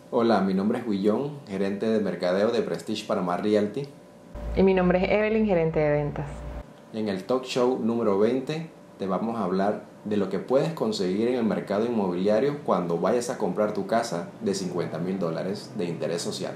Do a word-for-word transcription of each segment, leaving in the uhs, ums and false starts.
Hola, mi nombre es Guillón, gerente de mercadeo de Prestige Panamá Realty. Y mi nombre es Evelyn, gerente de ventas. En el talk show número veinte te vamos a hablar de lo que puedes conseguir en el mercado inmobiliario cuando vayas a comprar tu casa de cincuenta mil dólares de interés social.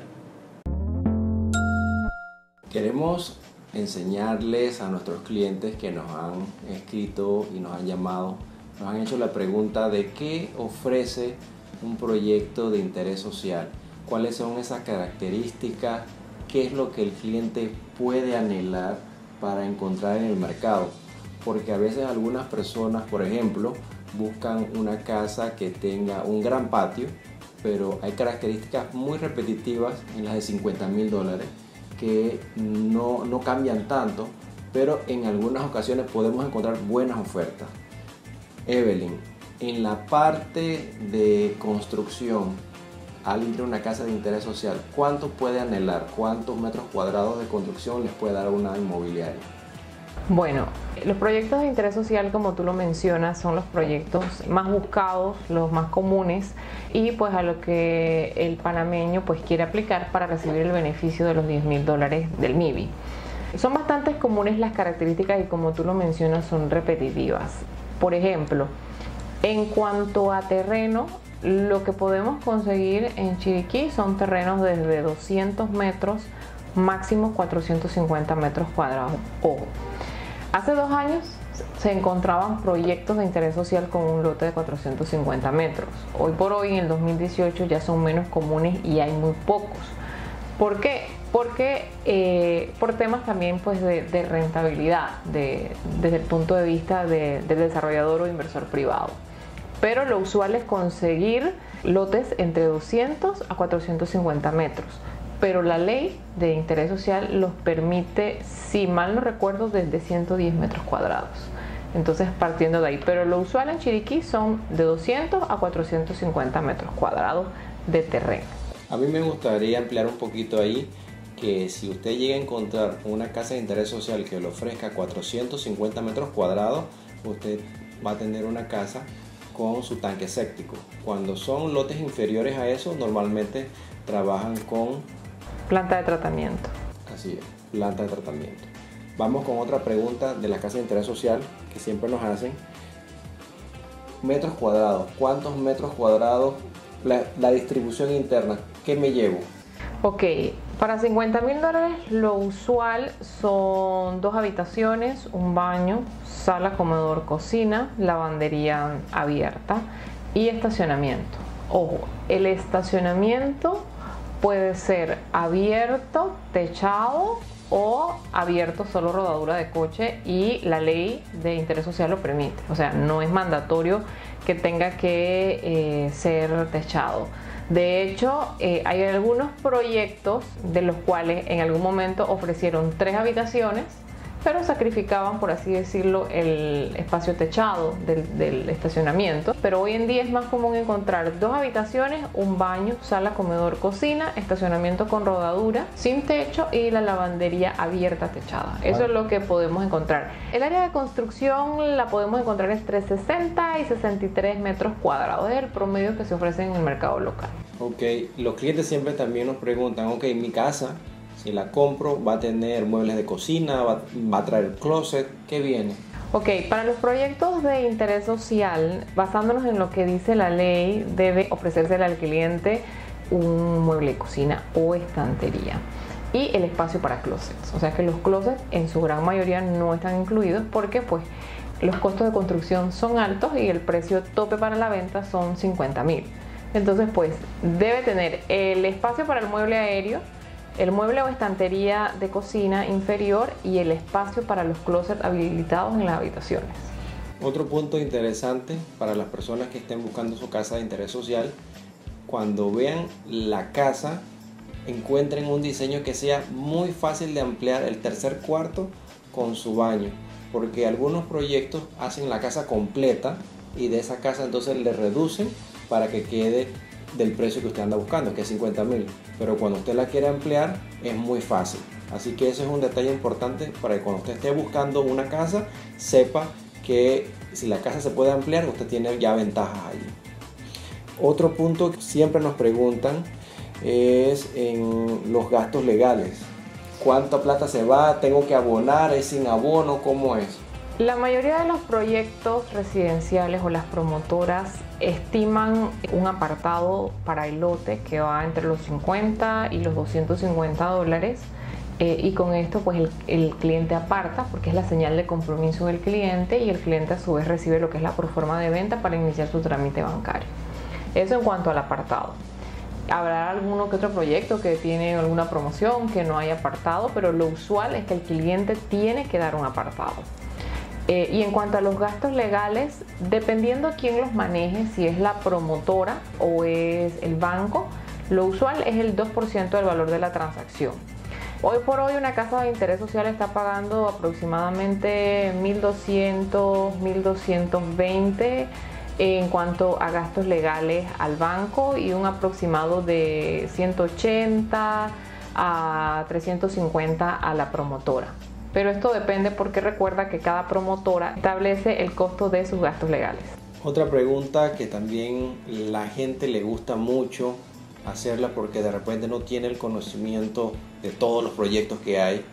Queremos enseñarles a nuestros clientes que nos han escrito y nos han llamado, nos han hecho la pregunta de qué ofrece un proyecto de interés social, cuáles son esas características, qué es lo que el cliente puede anhelar para encontrar en el mercado, porque a veces algunas personas, por ejemplo, buscan una casa que tenga un gran patio, pero hay características muy repetitivas en las de cincuenta mil dólares que no, no cambian tanto, pero en algunas ocasiones podemos encontrar buenas ofertas. Evelyn, en la parte de construcción, alguien tiene una casa de interés social, ¿cuánto puede anhelar? ¿Cuántos metros cuadrados de construcción les puede dar una inmobiliaria? Bueno, los proyectos de interés social, como tú lo mencionas, son los proyectos más buscados, los más comunes y pues a lo que el panameño pues quiere aplicar para recibir el beneficio de los diez mil dólares del M I B I. Son bastante comunes las características y, como tú lo mencionas, son repetitivas. Por ejemplo, en cuanto a terreno, lo que podemos conseguir en Chiriquí son terrenos desde doscientos metros, máximo cuatrocientos cincuenta metros cuadrados. Ojo, hace dos años se encontraban proyectos de interés social con un lote de cuatrocientos cincuenta metros. Hoy por hoy, en el dos mil dieciocho, ya son menos comunes y hay muy pocos. ¿Por qué? Porque eh, por temas también pues de, de rentabilidad de, desde el punto de vista de, del desarrollador o inversor privado. Pero lo usual es conseguir lotes entre doscientos a cuatrocientos cincuenta metros. Pero la ley de interés social los permite, si mal no recuerdo, desde ciento diez metros cuadrados. Entonces, partiendo de ahí. Pero lo usual en Chiriquí son de doscientos a cuatrocientos cincuenta metros cuadrados de terreno. A mí me gustaría ampliar un poquito ahí, que si usted llega a encontrar una casa de interés social que le ofrezca cuatrocientos cincuenta metros cuadrados, usted va a tener una casa con su tanque séptico. Cuando son lotes inferiores a eso, normalmente trabajan con planta de tratamiento. Así es, planta de tratamiento. Vamos con otra pregunta de la casa de interés social que siempre nos hacen. Metros cuadrados, ¿cuántos metros cuadrados? La, la distribución interna, ¿qué me llevo? Ok, para cincuenta mil dólares lo usual son dos habitaciones, un baño, sala, comedor, cocina, lavandería abierta y estacionamiento. Ojo, el estacionamiento puede ser abierto, techado o abierto solo rodadura de coche, y la ley de interés social lo permite. O sea, no es mandatorio que tenga que eh, ser techado. De hecho, eh, hay algunos proyectos de los cuales en algún momento ofrecieron tres habitaciones, pero sacrificaban, por así decirlo, el espacio techado del, del estacionamiento. Pero hoy en día es más común encontrar dos habitaciones, un baño, sala, comedor, cocina, estacionamiento con rodadura, sin techo y la lavandería abierta techada. Eso es lo que podemos encontrar. El área de construcción la podemos encontrar entre sesenta y sesenta y tres metros cuadrados. Es el promedio que se ofrece en el mercado local. Ok, los clientes siempre también nos preguntan, ok, mi casa, si la compro, va a tener muebles de cocina, va, va a traer closet, ¿qué viene? Ok, para los proyectos de interés social, basándonos en lo que dice la ley, debe ofrecérsele al cliente un mueble de cocina o estantería y el espacio para closets. O sea que los closets en su gran mayoría no están incluidos porque pues los costos de construcción son altos y el precio tope para la venta son cincuenta mil. Entonces pues debe tener el espacio para el mueble aéreo, el mueble o estantería de cocina inferior y el espacio para los closets habilitados en las habitaciones. Otro punto interesante para las personas que estén buscando su casa de interés social, cuando vean la casa, encuentren un diseño que sea muy fácil de ampliar el tercer cuarto con su baño, porque algunos proyectos hacen la casa completa y de esa casa entonces le reducen para que quede del precio que usted anda buscando, que es cincuenta mil, pero cuando usted la quiere ampliar es muy fácil. Así que ese es un detalle importante para que cuando usted esté buscando una casa sepa que si la casa se puede ampliar, usted tiene ya ventajas allí. Otro punto que siempre nos preguntan es en los gastos legales. ¿Cuánta plata se va? ¿Tengo que abonar? ¿Es sin abono? ¿Cómo es? La mayoría de los proyectos residenciales o las promotoras estiman un apartado para el lote que va entre los cincuenta y los doscientos cincuenta dólares. Eh, y con esto pues el, el cliente aparta porque es la señal de compromiso del cliente, y el cliente a su vez recibe lo que es la proforma de venta para iniciar su trámite bancario. Eso en cuanto al apartado. Habrá alguno que otro proyecto que tiene alguna promoción que no hay apartado, pero lo usual es que el cliente tiene que dar un apartado. Eh, y en cuanto a los gastos legales, dependiendo quién los maneje, si es la promotora o es el banco, lo usual es el dos por ciento del valor de la transacción. Hoy por hoy una casa de interés social está pagando aproximadamente mil doscientos, mil doscientos veinte en cuanto a gastos legales al banco, y un aproximado de ciento ochenta a trescientos cincuenta a la promotora. Pero esto depende porque recuerda que cada promotora establece el costo de sus gastos legales. Otra pregunta que también la gente le gusta mucho hacerla porque de repente no tiene el conocimiento de todos los proyectos que hay.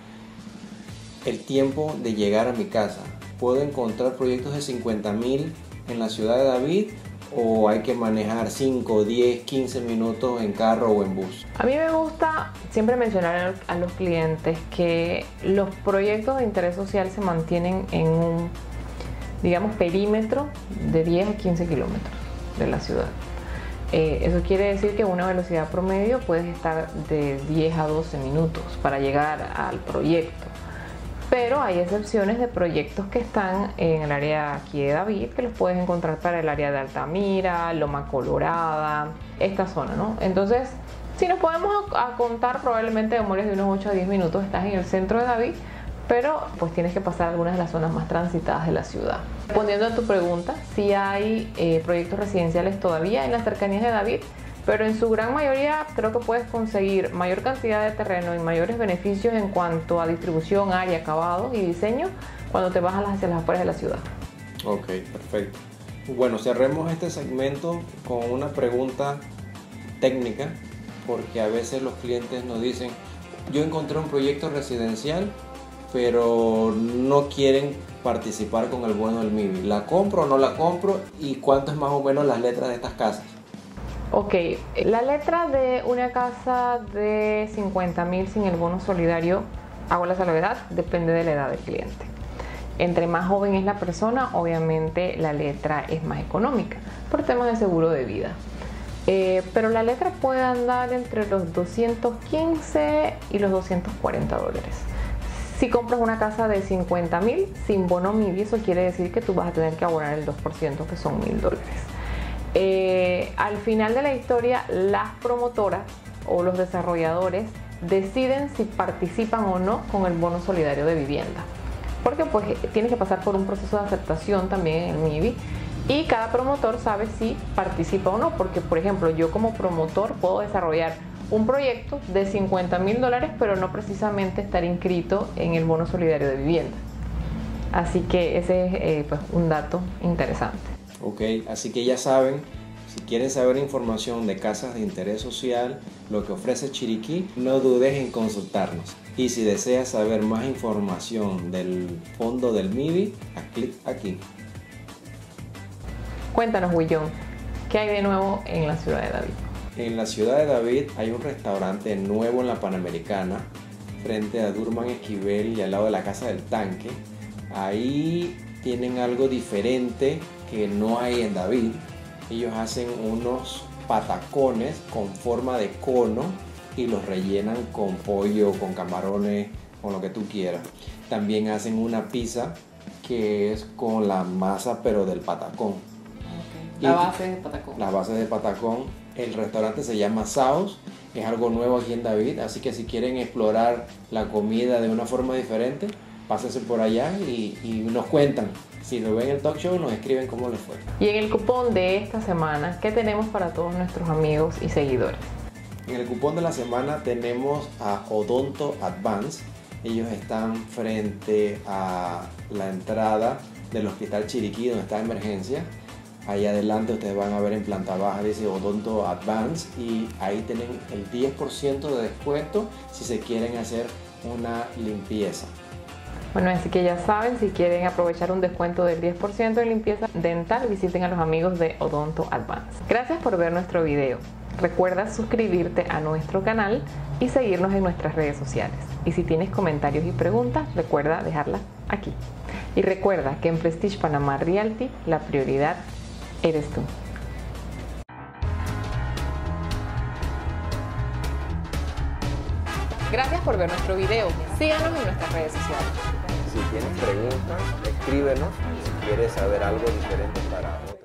El tiempo de llegar a mi casa. ¿Puedo encontrar proyectos de cincuenta mil en la ciudad de David o hay que manejar cinco, diez, quince minutos en carro o en bus? A mí me gusta siempre mencionar a los clientes que los proyectos de interés social se mantienen en un, digamos, perímetro de diez a quince kilómetros de la ciudad. Eh, eso quiere decir que una velocidad promedio puede estar de diez a doce minutos para llegar al proyecto. Pero hay excepciones de proyectos que están en el área aquí de David, que los puedes encontrar para el área de Altamira, Loma Colorada, esta zona, ¿no? Entonces, si nos podemos a contar, probablemente demores de unos ocho a diez minutos, estás en el centro de David, pero pues tienes que pasar algunas de las zonas más transitadas de la ciudad. Respondiendo a tu pregunta, sí hay eh, proyectos residenciales todavía en las cercanías de David, pero en su gran mayoría creo que puedes conseguir mayor cantidad de terreno y mayores beneficios en cuanto a distribución, área, acabados y diseño cuando te vas hacia las afueras de la ciudad. Ok, perfecto. Bueno, cerremos este segmento con una pregunta técnica, porque a veces los clientes nos dicen, yo encontré un proyecto residencial, pero no quieren participar con el bono del M I B I. ¿La compro o no la compro? ¿Y cuánto es más o menos las letras de estas casas? Ok, la letra de una casa de cincuenta mil sin el bono solidario, hago la salvedad, depende de la edad del cliente. Entre más joven es la persona, obviamente la letra es más económica, por temas de seguro de vida. Eh, pero la letra puede andar entre los doscientos quince y los doscientos cuarenta dólares. Si compras una casa de cincuenta mil sin bono M I B I, eso quiere decir que tú vas a tener que abonar el dos por ciento, que son mil dólares. Eh, al final de la historia, las promotoras o los desarrolladores deciden si participan o no con el bono solidario de vivienda, porque pues tienes que pasar por un proceso de aceptación también en el M I B I, y cada promotor sabe si participa o no, porque por ejemplo yo como promotor puedo desarrollar un proyecto de cincuenta mil dólares pero no precisamente estar inscrito en el bono solidario de vivienda. Así que ese es eh, pues un dato interesante. Ok, así que ya saben, si quieren saber información de casas de interés social, lo que ofrece Chiriquí, no dudes en consultarnos. Y si deseas saber más información del fondo del M I B I, haz clic aquí. Cuéntanos, Willón, ¿qué hay de nuevo en la ciudad de David? En la ciudad de David hay un restaurante nuevo en la Panamericana, frente a Durman Esquivel y al lado de la Casa del Tanque. Ahí tienen algo diferente que no hay en David. Ellos hacen unos patacones con forma de cono y los rellenan con pollo, con camarones, con lo que tú quieras. También hacen una pizza que es con la masa pero del patacón. Okay. La base de patacón. La base de patacón. El restaurante se llama Saos, es algo nuevo aquí en David, así que si quieren explorar la comida de una forma diferente, pásense por allá y, y nos cuentan. Si lo ven en el talk show, nos escriben cómo les fue. Y en el cupón de esta semana, ¿qué tenemos para todos nuestros amigos y seguidores? En el cupón de la semana tenemos a Odonto Advance. Ellos están frente a la entrada del Hospital Chiriquí, donde está emergencia. ahí adelante ustedes van a ver en planta baja, dice Odonto Advance, y ahí tienen el diez por ciento de descuento si se quieren hacer una limpieza. Bueno, así que ya saben, si quieren aprovechar un descuento del diez por ciento en limpieza dental, visiten a los amigos de Odonto Advance. Gracias por ver nuestro video. Recuerda suscribirte a nuestro canal y seguirnos en nuestras redes sociales. Y si tienes comentarios y preguntas, recuerda dejarlas aquí. Y recuerda que en Prestige Panamá Realty la prioridad eres tú. Gracias por ver nuestro video. Síganos en nuestras redes sociales. Si tienes preguntas, escríbenos. Si quieres saber algo diferente para otro.